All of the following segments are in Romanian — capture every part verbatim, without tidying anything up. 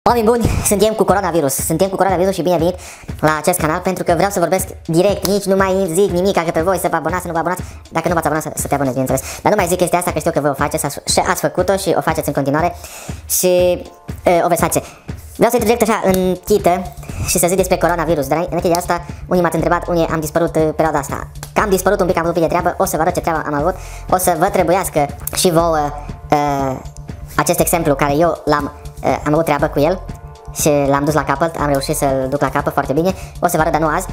Oameni buni, suntem cu coronavirus, suntem cu coronavirus și bine venit la acest canal pentru că vreau să vorbesc direct, nici nu mai zic nimic, că pe voi să vă abonați, să nu vă abonați, dacă nu v-ați abonat să, să te abonezi, bineînțeles. Dar nu mai zic chestia asta, că știu că voi o faceți și ați făcut-o și o faceți în continuare și uh, o veți face. Vreau să intru direct așa în chită și să zic despre coronavirus, dar înainte de asta, unii m-ați întrebat unde am dispărut uh, perioada asta. Că am dispărut un pic, am avut un pic de treabă, o să vă arăt ce treabă am avut, o să vă trebuiască și vouă uh, acest exemplu care eu l-am, uh, am avut treabă cu el. Și l-am dus la capăt, am reușit să-l duc la capăt foarte bine. O să vă arăt, dar nu azi.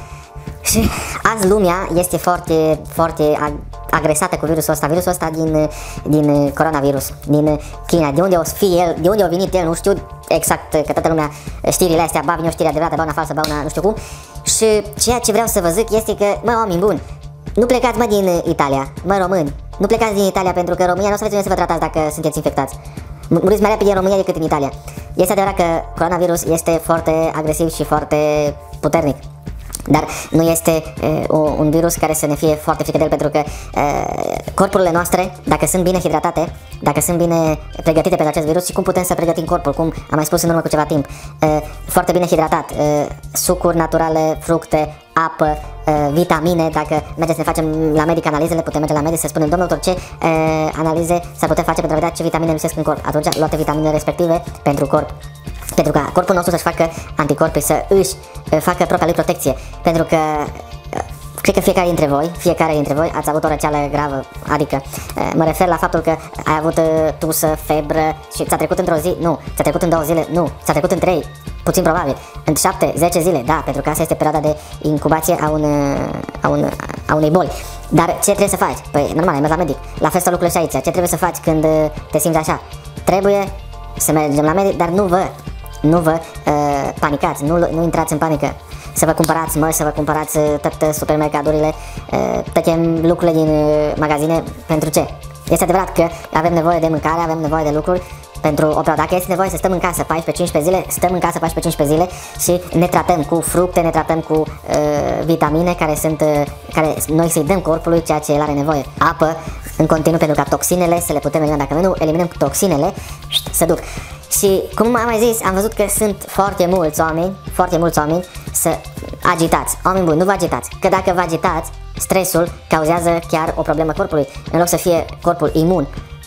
Și azi lumea este foarte, foarte agresată cu virusul ăsta. Virusul ăsta din, din coronavirus, din China. De unde o fi el, de unde a venit el, nu știu exact, că toată lumea știrile astea, ba vine o știre adevărată, ba una falsă, ba una nu știu cum. Și ceea ce vreau să vă zic este că, mă, oameni buni, nu plecați, mă, din Italia, mă, români. Nu plecați din Italia pentru că România nu o să veți unde să vă tratați dacă sunteți infectați. Muriți mai repede în România decât în Italia. Este adevărat că coronavirus este foarte agresiv și foarte puternic, dar nu este uh, un virus care să ne fie foarte frică de el, pentru că uh, corpurile noastre, dacă sunt bine hidratate, dacă sunt bine pregătite pentru acest virus, și cum putem să pregătim corpul, cum am mai spus în urmă cu ceva timp, uh, foarte bine hidratat, uh, sucuri naturale, fructe, apă, uh, vitamine. Dacă mergeți să ne facem la medic analizele, putem merge la medic să spunem: domnul doctor, ce uh, analize s-ar putea face pentru a vedea ce vitamine lipsesc în corp. Atunci luate vitaminele respective pentru corp, pentru ca corpul nostru să-și facă anticorpii, să își uh, facă propria lui protecție. Pentru că uh, cred că fiecare dintre voi, fiecare dintre voi ați avut o răceală gravă, adică uh, mă refer la faptul că ai avut uh, tusă, febră și ți-a trecut într-o zi, nu, ți-a trecut în două zile, nu, ți-a trecut în trei, puțin probabil, în șapte zece zile, da, pentru că asta este perioada de incubație a, un, a, un, a unei boli. Dar ce trebuie să faci? Păi normal, ai mers la medic. La fel stau lucrurile și aici. Ce trebuie să faci când te simți așa? Trebuie să mergem la medic, dar nu vă, nu vă uh, panicați, nu, nu intrați în panică. Să vă cumpărați măști, să vă cumpărați toate supermercadurile, uh, toate lucrurile din uh, magazine. Pentru ce? Este adevărat că avem nevoie de mâncare, avem nevoie de lucruri pentru o perioadă. Dacă este nevoie să stăm în casă paisprezece cincisprezece zile, stăm în casă paisprezece cincisprezece zile și ne tratăm cu fructe, ne tratăm cu uh, vitamine care sunt, uh, care noi să-i dăm corpului ceea ce el are nevoie. Apă în continuu, pentru ca toxinele să le putem elimina. Dacă noi nu eliminăm toxinele, se duc. Și cum am mai zis, am văzut că sunt foarte mulți oameni, foarte mulți oameni să agitați. Oameni buni, nu vă agitați, că dacă vă agitați, stresul cauzează chiar o problemă corpului, în loc să fie corpul imun.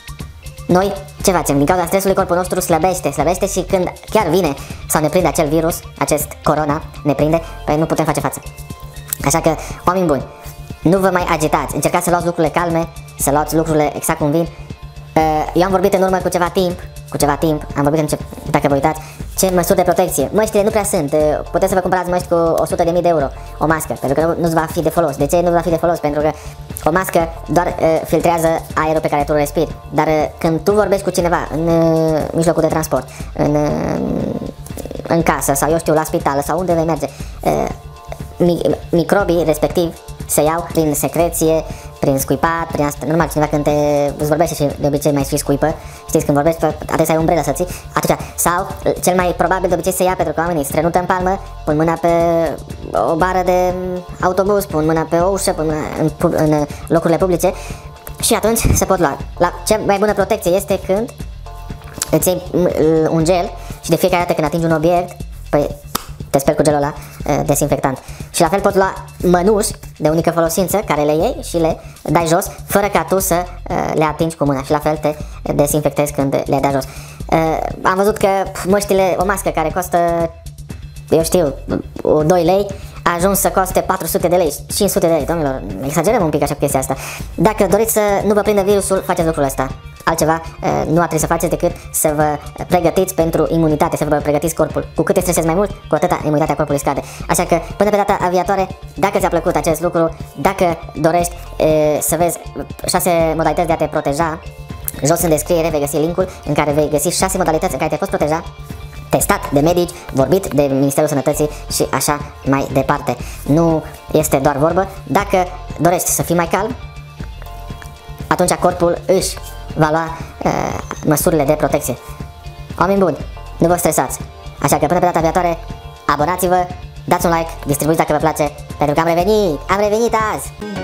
Noi ce facem? Din cauza stresului corpul nostru slăbește, slăbește și când chiar vine sau ne prinde acel virus, acest corona, ne prinde, păi nu putem face față. Așa că, oameni buni, nu vă mai agitați, încercați să luați lucrurile calme, să luați lucrurile exact cum vin. Eu am vorbit în urmă cu ceva timp, cu ceva timp, am vorbit, în ce, dacă vă uitați, ce măsuri de protecție. Măștile nu prea sunt, puteți să vă cumpărați măști cu o sută de mii de euro, o mască, pentru că nu, nu va fi de folos. De ce nu va fi de folos? Pentru că o mască doar uh, filtrează aerul pe care tu îl respiri. Dar uh, când tu vorbești cu cineva în uh, mijlocul de transport, în, uh, în casă sau eu știu, la spital sau unde vei merge, uh, microbii respectiv se iau prin secreție, prin scuipat, prin asta. Normal, cineva când te îți vorbește și de obicei mai și scuipă, știți, când vorbești, trebuie să ai umbrelă să ții, atunci, sau cel mai probabil de obicei se ia pentru că oamenii strănută în palmă, pun mâna pe o bară de autobuz, pun mâna pe o ușă, pun mâna în, în locurile publice și atunci se pot lua. La cea mai bună protecție este când îți iei un gel și de fiecare dată când atingi un obiect, păi te speli cu gelul ăla uh, desinfectant. Și la fel poți lua mănuși de unică folosință care le iei și le dai jos fără ca tu să uh, le atingi cu mâna și la fel te desinfectezi când le dai jos. Uh, am văzut că măștile, o mască care costă, eu știu, doi lei, a ajuns să coste patru sute de lei, cinci sute de lei, domnilor, exagerăm un pic așa cu chestia asta. Dacă doriți să nu vă prindă virusul, faceți lucrul ăsta. Altceva nu ar trebui să faceți decât să vă pregătiți pentru imunitate, să vă pregătiți corpul. Cu cât te stresezi mai mult, cu atâta imunitatea corpului scade. Așa că până pe data viitoare, dacă ți-a plăcut acest lucru, dacă dorești e, să vezi șase modalități de a te proteja, jos în descriere vei găsi linkul în care vei găsi șase modalități în care te poți proteja, testat de medici, vorbit de Ministerul Sănătății și așa mai departe. Nu este doar vorbă. Dacă dorești să fii mai calm, atunci corpul își va lua uh, măsurile de protecție. Oameni buni, nu vă stresați. Așa că până pe data viitoare, abonați-vă, dați un like, distribuiți dacă vă place, pentru că am revenit, am revenit azi!